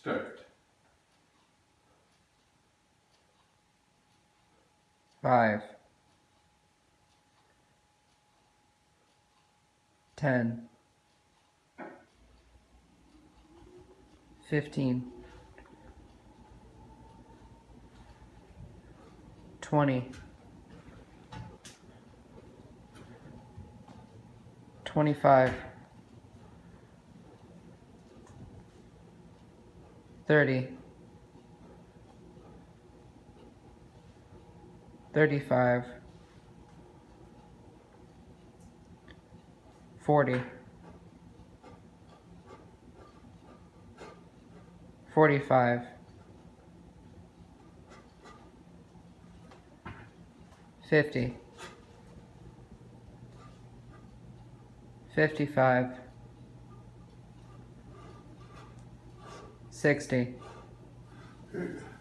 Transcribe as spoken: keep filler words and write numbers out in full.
Start. Five, ten, fifteen, twenty, twenty-five, thirty, thirty-five, forty, forty-five, fifty, fifty-five, sixty. Good.